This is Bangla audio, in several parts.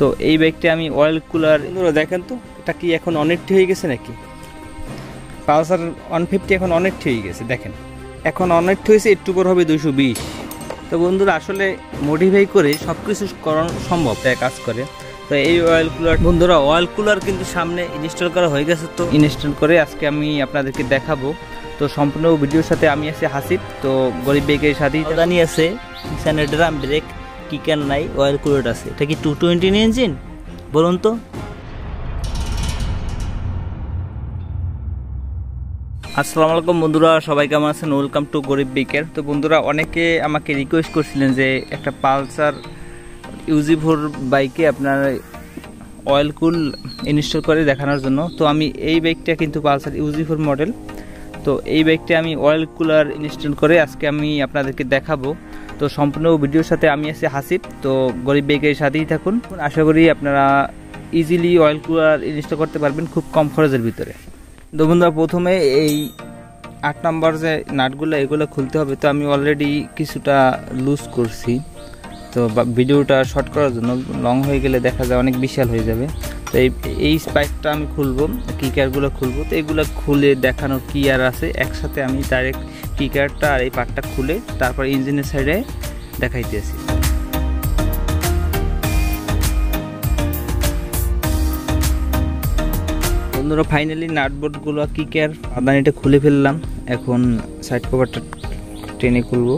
তো এই বাইকটা আমি অয়েল কুলার দেখেন তো এটা কি এখন অনেকটি হয়ে গেছে নাকি? পালসার 150 এখন অনেকটি হয়ে গেছে, দেখেন এখন অনেকটি হয়েছে, একটু পর হবে 220। তো বন্ধুরা আসলে মডিফাই করে সব কিছু করানো সম্ভব, তাই কাজ করে। তো এই অয়েল কুলার বন্ধুরা, অয়েল কুলার কিন্তু সামনে ইনস্টল করা হয়ে গেছে। তো ইনস্টল করে আজকে আমি আপনাদেরকে দেখাবো। তো সম্পূর্ণ ভিডিওর সাথে আমি আছি হাসিব। তো গরিব বাইকের সাথেই জানি আছে পিছনে ড্রাম ব্রেক, কিকার নাই, অয়েল কুলার আছে। এটা কি 220 ইঞ্জিন বলুন তো? আসসালামু আলাইকুম বন্ধুরা, সবাই কেমন আছেন? ওয়েলকাম টু গরিব বাইকের। তো বন্ধুরা, অনেকে আমাকে রিকোয়েস্ট করছিলেন যে একটা পালসার UG4 বাইকে আপনার অয়েল কুল ইনস্টল করে দেখানোর জন্য। তো আমি এই বাইকটা কিন্তু পালসার UG4 মডেল। তো এই বাইকটা আমি অয়েল কুলার ইনস্টল করে আজকে আমি আপনাদেরকে দেখাবো। তো সম্পূর্ণ ভিডিওর সাথে আমি আছি হাসিব। তো গরিব বাইকের সাথেই থাকুন, আশা করি আপনারা ইজিলি অয়েল কুলার ইনস্টল করতে পারবেন খুব কম খরচের ভিতরে। তো বন্ধুরা, প্রথমে এই 8 নম্বর যে নাটগুলো এগুলো খুলতে হবে। তো আমি অলরেডি কিছুটা লুজ করছি, তো ভিডিওটা শর্ট করার জন্য, লং হয়ে গেলে দেখা যায় অনেক বিশাল হয়ে যাবে। তো এই স্পাইকটা আমি খুলবো, কিকারগুলো খুলবো। তো এগুলো খুলে দেখানোর কি আর আছে, একসাথে আমি ডাইরেক্ট কিকারটা আর এই পার্টটা খুলে তারপর ইঞ্জিনের সাইডে দেখাইতেছি। বন্ধুরা, ফাইনালি নাটবোর্ডগুলো কিকার আদানিটা খুলে ফেললাম। এখন সাইড কভারটা টেনে খুলবো।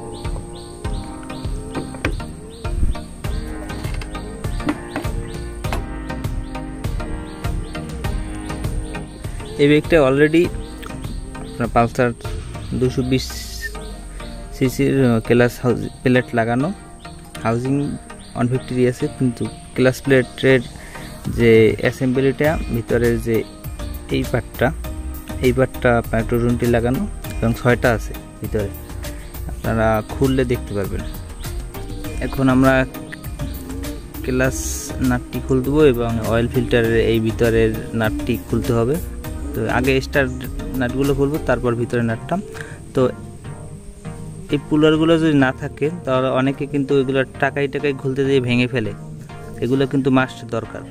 এই বাইকটা অলরেডি আপনার পালসার 220 সিসির ক্লাস প্লেট লাগানো, হাউজিং 150 আছে, কিন্তু ক্লাস প্লেটের যে অ্যাসেম্বলিটা ভিতরের যে এই পার্টটা আপনার 220 লাগানো এবং 6টা আছে ভিতরে, আপনারা খুললে দেখতে পারবেন। এখন আমরা ক্লাস নাটটি খুলে দেবো এবং অয়েল ফিল্টারের এই ভিতরের নাটটি খুলতে হবে। তো আগে স্টার নাটগুলো খুলবো, তারপর ভিতরে নাটটা। তো এই পুলারগুলো যদি না থাকে তাহলে অনেকে কিন্তু এগুলো টাকায় খুলতে দিয়ে ভেঙে ফেলে, এগুলো কিন্তু মাস্ট দরকার।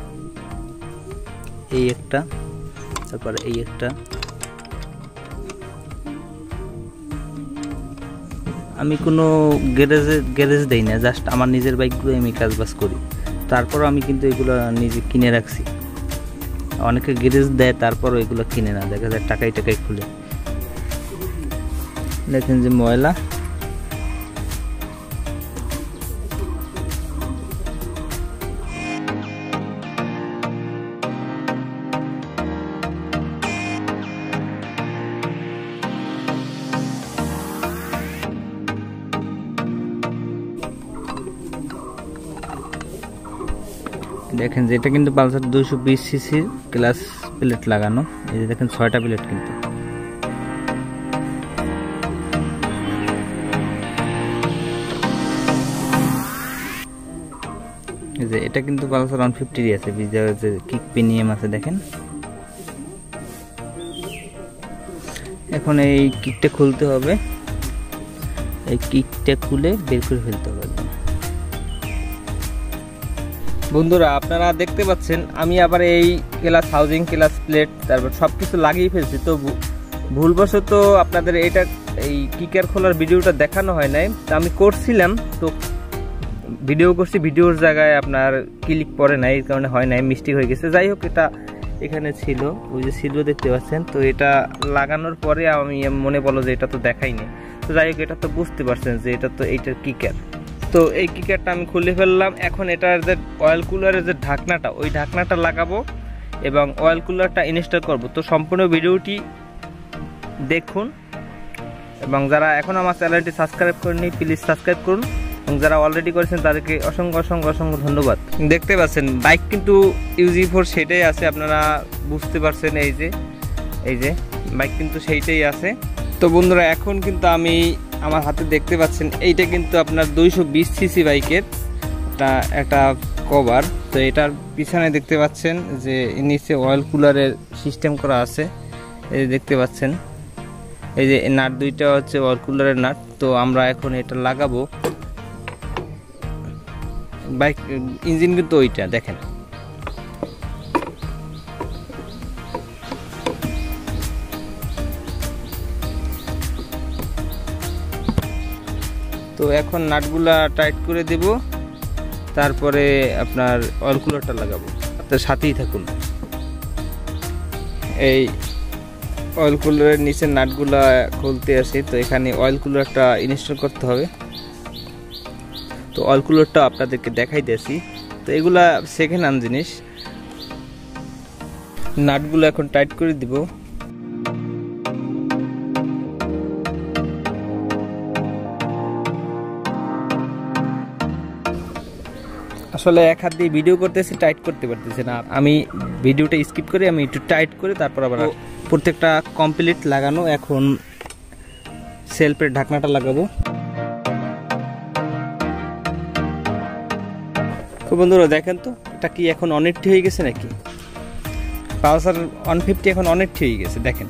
এই একটা, তারপর এই একটা। আমি কোনো গ্যারেজ দেই না, জাস্ট আমার নিজের বাইকগুলো আমি কাজবাজ করি। তারপর আমি কিন্তু এগুলো নিজে কিনে রাখছি। অনেকে গ্যারেজ দেয় তারপরও এগুলো কিনে না, দেখা যায় টাকায় খুলে। দেখেন যে ময়লা। দেখেন যে এটা কিন্তু পালসার 220 সিসির ক্লাস প্লেট লাগানো। এই যে দেখেন 6টা প্লেট কিন্তু। এই যে এটা কিন্তু পালসার 150 আছে, যে কিক প্রিমিয়াম আছে দেখেন। এখন এই কিকটা খুলতে হবে, এই কিকটা খুলে বের করে ফেলতে হবে। বন্ধুরা, আপনারা দেখতে পাচ্ছেন আমি আবার এই ক্লাস হাউজিং, ক্লাস প্লেট, তারপর সব কিছু লাগিয়ে ফেলছি। তো ভুলবশত আপনাদের এটা এই কিকার খোলার ভিডিওটা দেখানো হয় নাই। তো আমি করছিলাম, তো ভিডিও করছি, ভিডিওর জায়গায় আপনার ক্লিক পড়ে নাই, এই কারণে হয় নাই, মিস্টেক হয়ে গেছে। যাই হোক, এটা এখানে ছিল, ওই যে ছিল দেখতে পাচ্ছেন। তো এটা লাগানোর পরে আমি মনে বলো যে এটা তো দেখাইনি। তো যাই হোক, এটা তো বুঝতে পারছেন যে এটা তো এইটার কিকার। তো এই কিকারটা আমি খুলে ফেললাম। এখন এটার যে অয়েল কুলারের যে ঢাকনাটা, ওই ঢাকনাটা লাগাবো এবং অয়েল কুলারটা ইনস্টল করব। তো সম্পূর্ণ ভিডিওটি দেখুন, এবং যারা এখন আমার চ্যানেলটি সাবস্ক্রাইব করেননি প্লিজ সাবস্ক্রাইব করুন, এবং যারা অলরেডি করেছেন তাদেরকে অসংখ্য ধন্যবাদ। দেখতে পাচ্ছেন বাইক কিন্তু UG4 সেটাই আছে, আপনারা বুঝতে পারছেন। এই যে বাইক কিন্তু সেইটাই আছে। তো বন্ধুরা, এখন কিন্তু আমি আমার হাতে দেখতে পাচ্ছেন এইটা কিন্তু আপনার 220 সিসি বাইকের একটা কভার। তো এটার পিছনে দেখতে পাচ্ছেন যে নিচে অয়েল কুলারের সিস্টেম করা আছে। এই দেখতে পাচ্ছেন এই যে নাট দুইটা হচ্ছে অয়েল কুলারের নাট। তো আমরা এখন এটা লাগাবো। বাইক ইঞ্জিন কিন্তু ওইটা দেখেন। তো এখন নাটগুলা টাইট করে দেব, তারপরে আপনার অয়েল কুলারটা লাগাবো। আপনার সাথেই থাকুন। এই অয়েল কুলারের নিচের নাটগুলা খুলতে আসি। তো এখানে অয়েল কুলারটা ইনস্টল করতে হবে। তো অয়েল কুলারটা আপনাদেরকে দেখাই দিয়েছি। তো এগুলা সেকেন্ড হ্যান্ড জিনিস। নাটগুলো এখন টাইট করে দিব। আসলে এক হাত দিয়ে ভিডিও করতেছি, টাইট করতে পারতেছি না। আমি ভিডিওটা স্কিপ করে আমি একটু টাইট করে তারপর আবার প্রত্যেকটা কমপ্লিট লাগানো। এখন সেলফের ঢাকনাটা লাগাবো। তো বন্ধুরা দেখেন তো এটা কি এখন অনেকটি হয়ে গেছে নাকি? পালসার 150 এখন অনেকটি হয়ে গেছে দেখেন।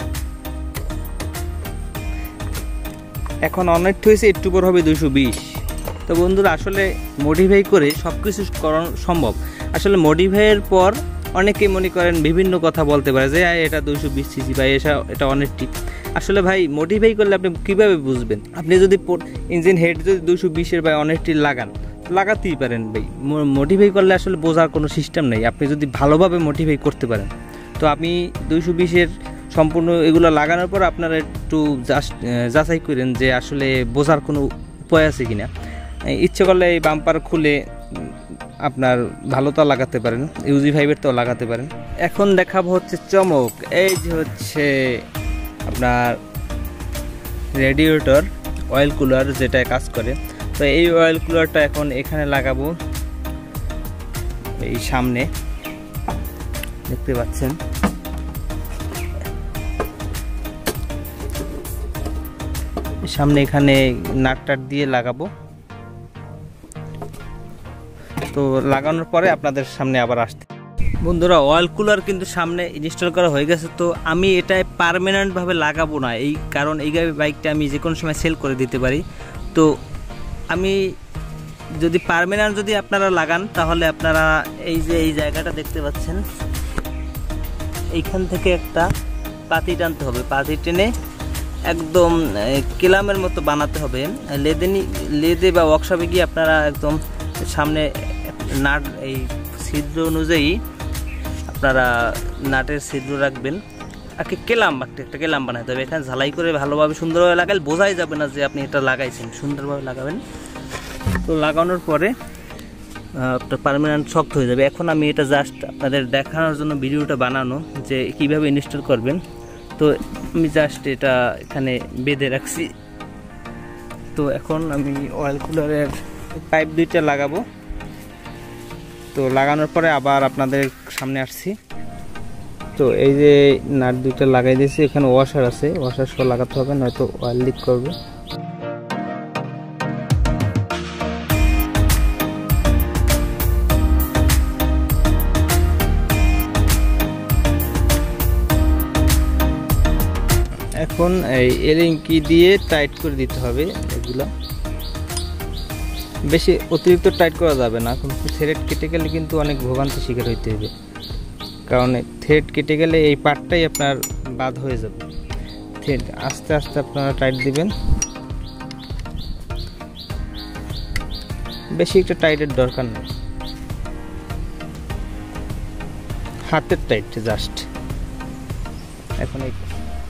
এখন অনেকটি হয়েছে, একটু পর হবে 220। তো বন্ধুরা আসলে মডিফাই করে সব কিছু করা সম্ভব। আসলে মডিফাইয়ের পর অনেকেই মনে করেন বিভিন্ন কথা বলতে পারে যে এটা 220 সিসি বা এটা অনেকটি। আসলে ভাই মডিফাই করলে আপনি কীভাবে বুঝবেন? আপনি যদি ইঞ্জিন হেড যদি 220-এর বা অনেকটি লাগাতেই পারেন ভাই। মডিফাই করলে আসলে বোঝার কোনো সিস্টেম নেই। আপনি যদি ভালোভাবে মডিফাই করতে পারেন। তো আমি 220-এর সম্পূর্ণ এগুলো লাগানোর পর আপনারা একটু যাচাই করেন যে আসলে বোঝার কোনো উপায় আছে কিনা। ইচ্ছে করলে এই বাম্পার খুলে আপনার ভালোটা লাগাতে পারেন, ইউজি 5-এরটাও লাগাতে পারেন। এখন দেখাবো হচ্ছে চমক। এই যে হচ্ছে আপনার রেডিয়েটর অয়েল কুলার যেটা কাজ করে। তো এই অয়েল কুলারটা এখন এখানে লাগাবো, এই সামনে দেখতে পাচ্ছেন। সামনে এখানে নাট দিয়ে লাগাবো। তো লাগানোর পরে আপনাদের সামনে আবার আসতে। বন্ধুরা অয়েল কুলার কিন্তু সামনে ইনস্টল করা হয়ে গেছে। তো আমি এটা পার্মানেন্টভাবে লাগাবো না, এই কারণ এই বাইকটা আমি যে কোনো সময় সেল করে দিতে পারি। তো আমি যদি পার্মানেন্ট যদি আপনারা লাগান তাহলে আপনারা এই যে এই জায়গাটা দেখতে পাচ্ছেন, এইখান থেকে একটা পাতি টানতে হবে। পাতি টেনে একদম কেলামের মতো বানাতে হবে। লেদে বা ওয়ার্কশপে গিয়ে আপনারা একদম সামনে নাট এই ছিদ্র অনুযায়ী আপনারা নাটের ছিদ্র রাখবেন। আগে একটা কেলাম বানাতে হবে। এখানে ঝালাই করে ভালোভাবে সুন্দরভাবে লাগালে বোঝাই যাবে না যে আপনি এটা লাগাইছেন। সুন্দরভাবে লাগাবেন। তো লাগানোর পরে আপনার পার্মানেন্ট শক্ত হয়ে যাবে। এখন আমি এটা জাস্ট আপনাদের দেখানোর জন্য ভিডিওটা বানানো যে কিভাবে ইনস্টল করবেন। তো আমি জাস্ট এটা এখানে বেঁধে রাখছি। তো এখন আমি অয়েল কুলারের পাইপ দুইটা লাগাবো। তো লাগানোর পরে আবার আপনাদের সামনে আসছি। তো এই যে নাট দুইটা লাগাই দিয়েছি, এখানে ওয়াশার আছে, ওয়াশার সহ লাগাতে হবে, নয়তো অয়েল লিক করবে। এখন এই এরিং কি দিয়ে টাইট করে দিতে হবে। এগুলো বেশি অতিরিক্ত টাইট করা যাবে না, কিন্তু থ্রেড কেটে গেলে কিন্তু অনেক ভোগান্তির শিকার হইতে হবে। কারণ থ্রেড কেটে গেলে এই পার্টটাই আপনার বাদ হয়ে যাবে। থ্রেড আস্তে আস্তে আপনারা টাইট দিবেন। বেশি একটা টাইটের দরকার নেই, হাতের টাইট জাস্ট। এখন এই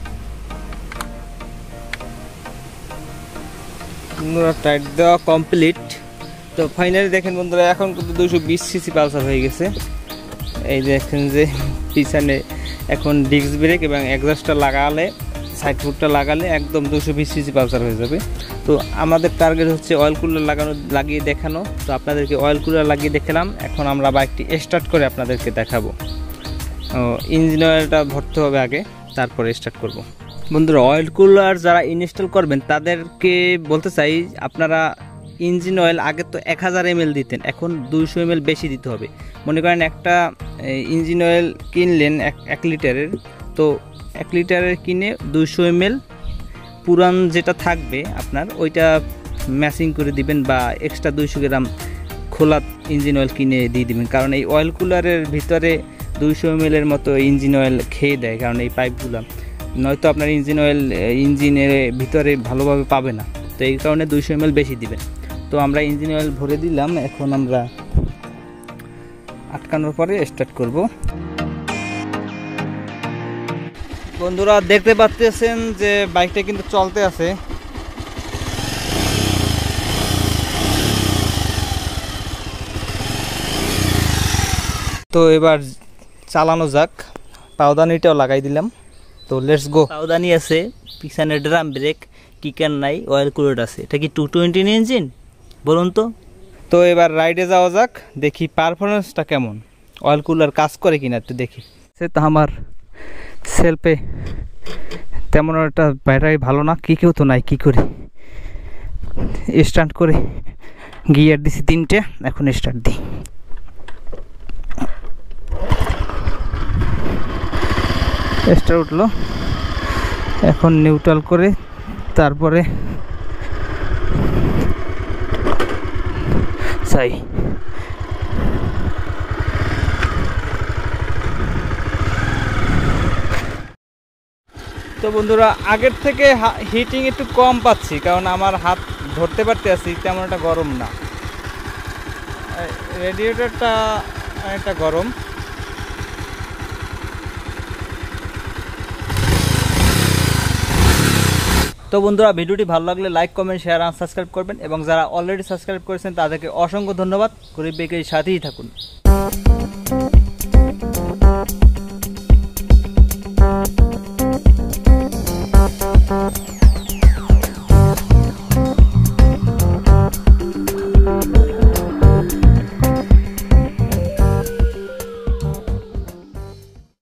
টাইট দেওয়া কমপ্লিট। তো ফাইনালি দেখেন বন্ধুরা এখন কিন্তু 220 সিসি পালসার হয়ে গেছে। এই দেখেন যে পিছনে এখন ডিস্ক ব্রেক এবং এক্সস্টটা লাগালে, সাইড ফুটটা লাগালে একদম 220 সিসি পালসার হয়ে যাবে। তো আমাদের টার্গেট হচ্ছে অয়েল কুলার লাগিয়ে দেখানো। তো আপনাদেরকে অয়েল কুলার লাগিয়ে দেখালাম। এখন আমরা বাইকটি স্টার্ট করে আপনাদেরকে দেখাবো। ইঞ্জিন অয়েলটা ভরতে হবে আগে, তারপরে স্টার্ট করব। বন্ধুরা অয়েল কুলার যারা ইনস্টল করবেন তাদেরকে বলতে চাই, আপনারা ইঞ্জিন অয়েল আগে তো 1000 ml দিতেন, এখন 200 ml বেশি দিতে হবে। মনে করেন একটা ইঞ্জিন অয়েল কিনলেন 1 লিটারের, তো 1 লিটারের কিনে 200 ml পুরান যেটা থাকবে আপনার ওইটা ম্যাচিং করে দিবেন, বা এক্সট্রা 200 গ্রাম খোলা ইঞ্জিন অয়েল কিনে দিয়ে দিবেন, কারণ এই অয়েল কুলারের ভিতরে 200 ml এর মতো ইঞ্জিন অয়েল খেয়ে দেয়, কারণ এই পাইপগুলো নয়তো আপনার ইঞ্জিন অয়েল ইঞ্জিনের ভিতরে ভালোভাবে পাবে না। তো এই কারণে 200 ml বেশি দিবেন। তো আমরা ইঞ্জিন অয়েল ভরে দিলাম, এখন আমরা আটকানোর পরে স্টার্ট করব। বন্ধুরা দেখতে পাচ্ছেন যে বাইকটা কিন্তু চলতে আছে। তো এবার চালানো যাক, পাউদানিটাও লাগাই দিলাম। তো লেটস গো। পাউদানি আছে, পিছনে ড্রাম ব্রেক, কিকার নাই, অয়েল কুলার আছে। এটা কি 220 ইঞ্জিন বলুন তো? তো এবার রাইডে যাওয়া যাক, দেখি পারফরমেন্সটা কেমন, অয়েল কুলার কাজ করে কিনা একটু দেখি। সে তো আমার সেলফে তেমন একটা ব্যাটারি ভালো না, কি কেউ তো নাই, কি করি স্টার্ট করে গিয়ার দিছি 3টে, এখন স্টার্ট দিই। স্টার উঠলো, এখন নিউট্রাল করে তারপরে চাই। তো বন্ধুরা আগের থেকে হিটিং একটু কম পাচ্ছি, কারণ আমার হাত ধরতে পারতে আছি, তেমন একটা গরম না। রেডিয়েটরটা অনেকটা গরম। তো বন্ধুরা ভিডিওটি ভালো লাগলে লাইক, কমেন্ট, শেয়ার আর সাবস্ক্রাইব করবেন, এবং যারা অলরেডি সাবস্ক্রাইব করেছেন তাদেরকে অসংখ্য ধন্যবাদ। গরিব বেকারির সাথেই থাকুন।